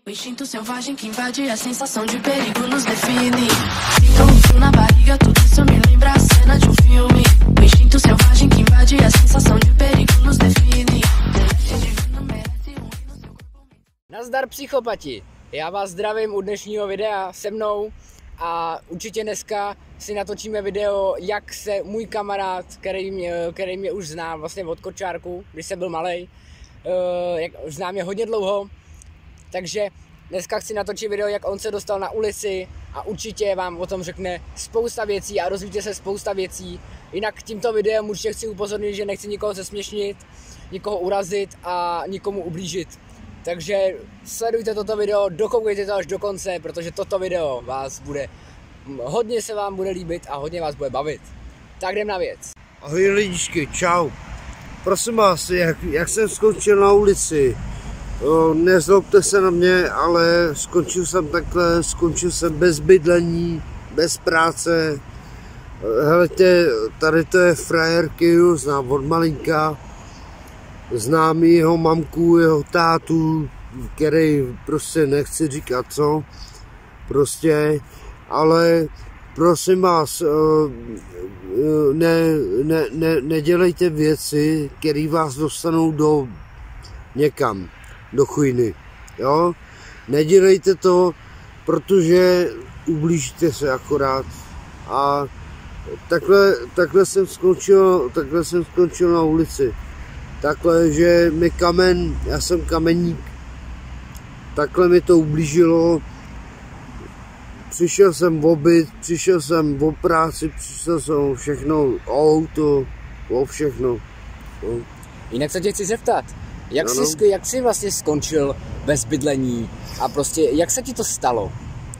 O instinto selvagem que invade a sensação de perigo nos define. Sinto um frio na barriga, tudo isso me lembra a cena de um filme. O instinto selvagem que invade a sensação de perigo nos define. Nazdar psychopati, já vás zdravím u dnešního videa se mnou a určitě dneska si natočíme video, jak se můj kamarád, který mě už zná vlastně od kočárku, když jsem byl malej, jak znám je hodně dlouho, takže dneska chci natočit video, jak on se dostal na ulici a určitě vám o tom řekne spousta věcí a dozvíte se spousta věcí. Jinak tímto videem určitě chci upozornit, že nechci nikoho zesměšnit, nikoho urazit a nikomu ublížit. Takže sledujte toto video, dokoukejte to až do konce, protože toto video hodně se vám bude líbit a hodně vás bude bavit. Tak jdem na věc. Ahoj lidičky, čau. Prosím vás, jak jsem skončil na ulici, nezlobte se na mě, ale skončil jsem takhle, skončil jsem bez bydlení, bez práce. Helejte, tady to je frajer, kterýho znám od malinka. Znám jeho mamku, jeho tátu, který prostě nechci říkat co, prostě, ale prosím vás, nedělejte věci, které vás dostanou někam, do chujny, jo, nedělejte to, protože ublížíte se akorát a takhle jsem skončil na ulici. Takhle, že mi já jsem kameník, takhle mi to ublížilo, přišel jsem o byt, přišel jsem o práci, přišel jsem o všechno, o auto, o všechno. No. Jinak se tě chci zeptat, jak jsi vlastně skončil bez bydlení a prostě jak se ti to stalo?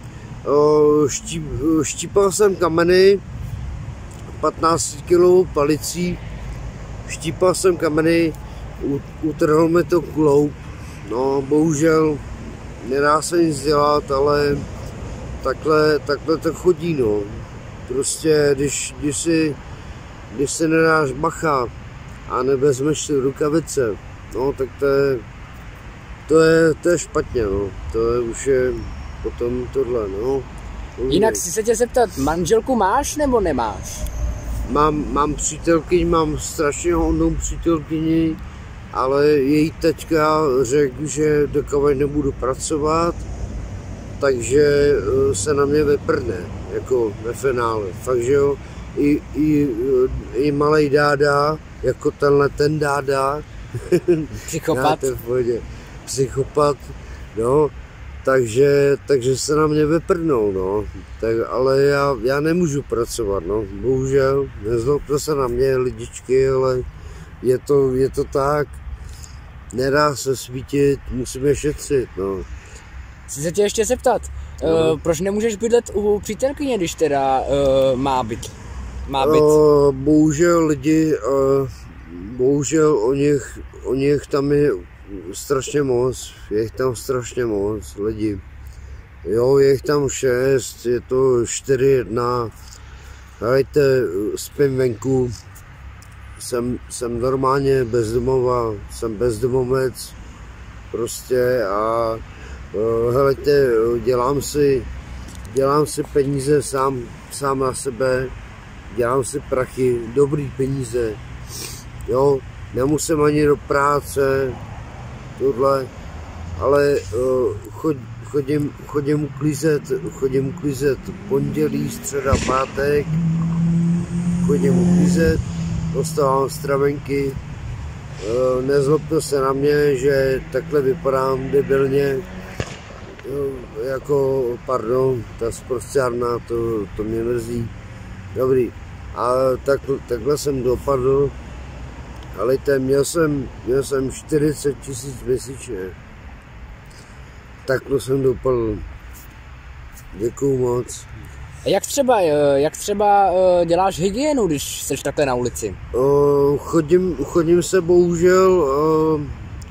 Štípal jsem kameny, 15 kg palicí. Štípal jsem kameny, utrhl mi to kloub, no bohužel nedá se nic dělat, ale takhle to chodí, no. Prostě když si nedáš bacha a nevezmeš si rukavice, no tak to je špatně, no. To je už potom tohle, no. Jinak si se tě zeptat, manželku máš nebo nemáš? Mám přítelkyni, mám strašně hodnou přítelkyni, ale její teďka řekl, že dokud nebudu pracovat, takže se na mě vyprdne, jako ve finále. Fakt, že jo, i malej dáda, jako ten dáda, psychopat, no, takže se na mě vyprdnou, no, tak, ale já nemůžu pracovat, no, bohužel, nezlobte se na mě, lidičky, ale je to tak, nedá se svítit, musíme šetřit, no. Chci se tě ještě zeptat, proč nemůžeš bydlet u přítelkyně, když teda má byt? Bohužel lidi, o nich tam je strašně moc, je jich tam strašně moc lidí. Jo, je jich tam 6, je to 4-1. Hejte, spím venku, jsem normálně bezdomová, jsem bezdomovec prostě a helejte, dělám si peníze sám na sebe, dělám si prachy, dobrý peníze, jo, nemusím ani do práce, tohle, ale chodím uklízet pondělí, středa, pátek, chodím uklízet, dostávám stravenky, nezlobte se na mě, že takhle vypadám debilně, jako, pardon, ta sprosťárna, to mě mrzí, dobrý, a takhle jsem dopadl. Ale měl jsem 40 000 měsíčně. Takhle jsem dopadl. Děkuju moc. Jak třeba děláš hygienu, když jsi takhle na ulici? Chodím se bohužel,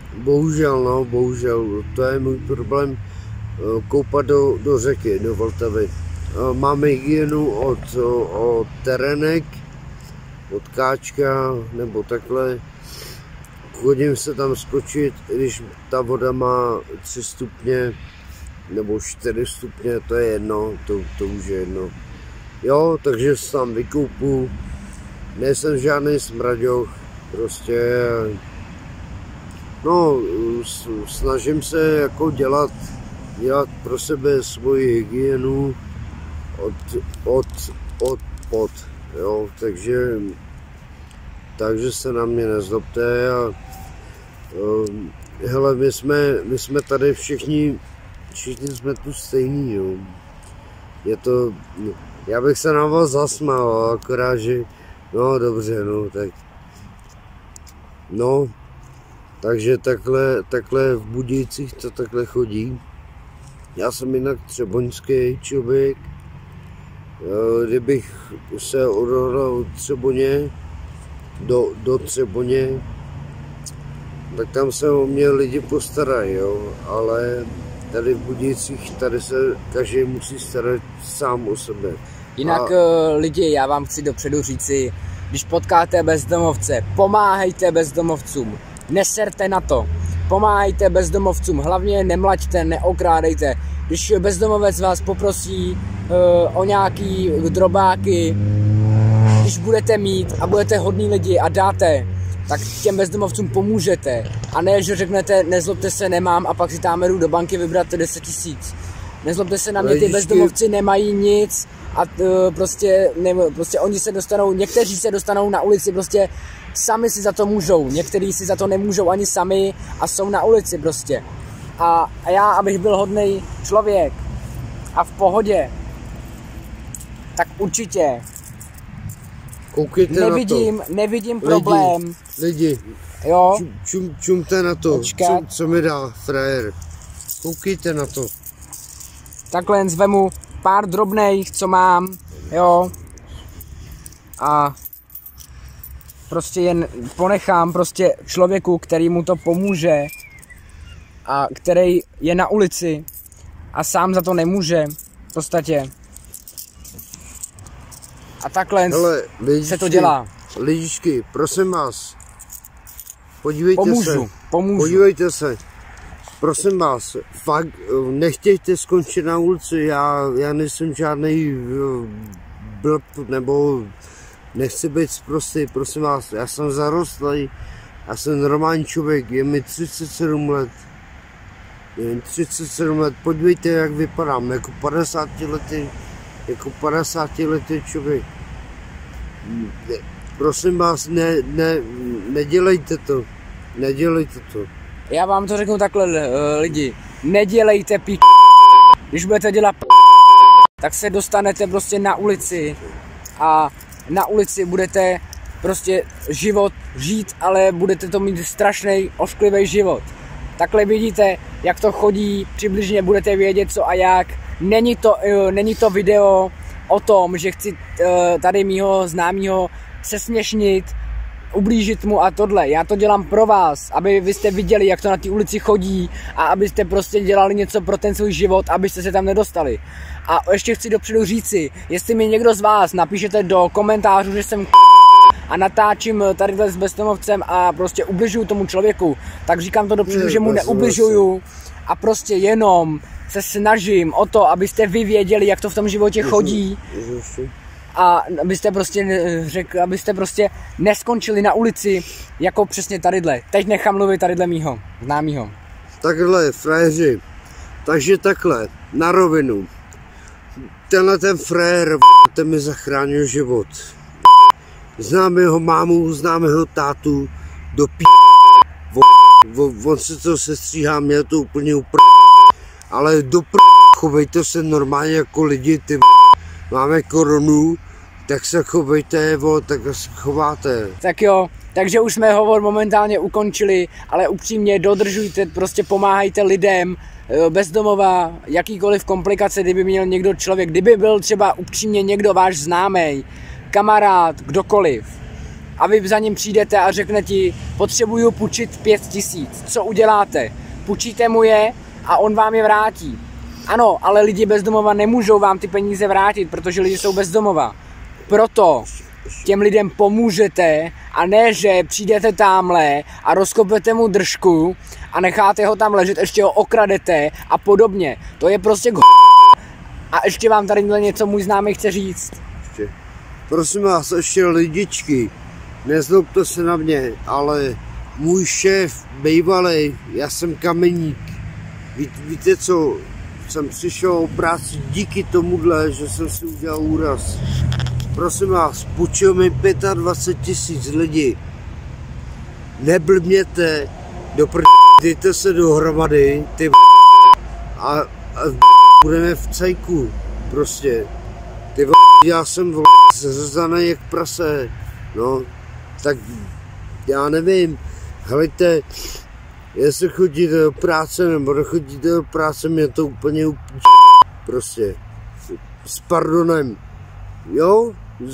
to je můj problém, koupat do řeky, do Vltavy. Mám hygienu od terenek, od káčka nebo takhle, chodím se tam skočit, když ta voda má 3 stupně, nebo 4 stupně, to je jedno, to už je jedno. Jo, takže se tam vykoupu, nejsem žádný smraďoch, prostě, no, snažím se jako dělat pro sebe svoji hygienu od, jo, takže se na mě nezlobte a hele, my jsme tady všichni jsme tu stejní, jo. Je to, já bych se na vás zasmál, akorát, že, no dobře, no, tak, no, takže takhle v Budějcích to takhle chodí. Já jsem jinak třeboňský člověk, kdybych se odhodlal Třeboně, do Třeboně, tak tam se o mě lidi postarají, jo, ale tady v Budějcích, tady se každý musí starat sám o sebe. Jinak lidi, já vám chci dopředu říci, když potkáte bezdomovce, pomáhejte bezdomovcům, neserte na to, pomáhejte bezdomovcům, hlavně nemlaďte, neokrádejte. Když bezdomovec vás poprosí o nějaký drobáky, když budete mít a budete hodní lidi a dáte, tak těm bezdomovcům pomůžete. A ne, že řeknete, nezlobte se, nemám a pak si tam jdu do banky vybrat 10 000. Nezlobte se na mě, ty bezdomovci nemají nic a prostě oni se dostanou, někteří se dostanou na ulici, prostě sami si za to můžou, někteří si za to nemůžou ani sami a jsou na ulici prostě. A já, abych byl hodnej člověk a v pohodě, tak určitě koukejte nevidím problém. Lidi, jo? Čumte na to, co mi dá frajer. Koukejte na to. Takhle zvemu pár drobných, co mám, jo. A prostě jen ponechám prostě člověku, který mu to pomůže a který je na ulici a sám za to nemůže v podstatě. A takhle hele, lidičky, se to dělá. Lidičky, prosím vás, podívejte pomůžu. Podívejte se, prosím vás, fakt nechtějte skončit na ulici, já nejsem žádný blb, nebo nechci být sprostý, prosím vás, já jsem zarostlý, já jsem normální člověk, je mi 37 let. Jen 37 let, podívejte, jak vypadám, jako 50 letý člověk. Prosím vás, nedělejte to. Já vám to řeknu takhle, lidi, nedělejte Když budete dělat tak se dostanete prostě na ulici a na ulici budete prostě život žít, ale budete to mít strašný, ošklivý život. Takhle vidíte, jak to chodí, přibližně budete vědět co a jak. Není to video o tom, že chci tady mýho známýho sesměšnit, ublížit mu a tohle. Já to dělám pro vás, aby vy jste viděli, jak to na té ulici chodí a abyste prostě dělali něco pro ten svůj život, abyste se tam nedostali. A ještě chci dopředu říci, jestli mi někdo z vás napíšete do komentářů, že jsem a natáčím tadyhle s bezdomovcem a prostě ubližuju tomu člověku, tak říkám to dopředu, že mu neubližuju a prostě jenom se snažím o to, abyste vy věděli, jak to v tom životě chodí a abyste prostě neskončili na ulici jako přesně tadyhle. Teď nechám mluvit tadyhle mýho známýho. Takhle, frajeři, takže takhle, na rovinu. Tenhle ten frajer ten mi zachránil život. Známe jeho mámu, známe jeho tátu, on se to sestříhá, měl to úplně ale chovejte se normálně jako lidi, máme koronu, tak se chovejte, tak se chováte. Tak jo, takže už jsme hovor momentálně ukončili, ale upřímně dodržujte, prostě pomáhajte lidem, bezdomova, jakýkoliv komplikace, kdyby měl někdo člověk, kdyby byl třeba upřímně někdo váš známý, kamarád, kdokoliv, a vy za ním přijdete a řekne ti, potřebuju půjčit 5 000, co uděláte? Půjčíte mu je a on vám je vrátí. Ano, ale lidi bezdomova nemůžou vám ty peníze vrátit, protože lidi jsou bezdomova. Proto těm lidem pomůžete A ne, že přijdete tamhle a rozkopete mu držku a necháte ho tam ležet, ještě ho okradete a podobně. To je prostě A ještě vám tady něco můj známý chce říct. Ještě. Prosím vás, ještě lidičky, nezlobte se na mě, ale můj šéf, bývalý, já jsem kameník. Víte co, jsem přišel o práci díky tomuhle, že jsem si udělal úraz. Prosím vás, půjčil mi 25 000 lidí. Neblbněte, dejte se dohromady, ty a budeme v cajku, prostě. Ty já jsem zřezaný jak prase, no, tak já nevím, helejte, jestli chodíte do práce nebo nechodíte do práce, mě to úplně prostě, s pardonem, jo,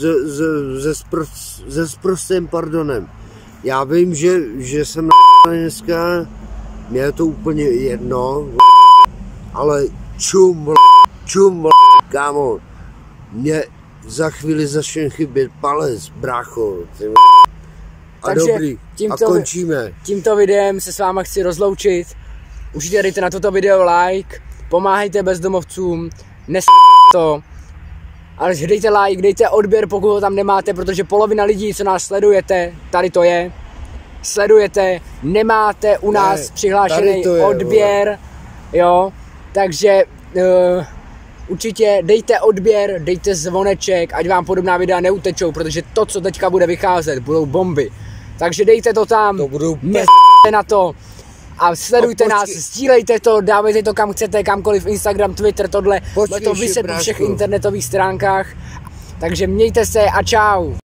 se sprostým pardonem. Já vím, že jsem dneska, mě je to úplně jedno, ale čum, kámo, mě za chvíli začne chybět palec, brácho, a takže dobrý, a končíme. Tímto videem se s váma chci rozloučit, určitě dejte na toto video like, pomáhejte bezdomovcům, to, ale dejte like, dejte odběr, pokud ho tam nemáte, protože polovina lidí, co nás sledujete, tady to je, sledujete, nemáte u nás přihlášený odběr, jo, takže určitě dejte odběr, dejte zvoneček, ať vám podobná videa neutečou, protože to, co teďka bude vycházet, budou bomby. Takže dejte to tam, nechte na to a sledujte nás, sdílejte to, dávejte to kam chcete, kamkoliv, Instagram, Twitter, tohle, to vyset po všech internetových stránkách. Takže mějte se a čau.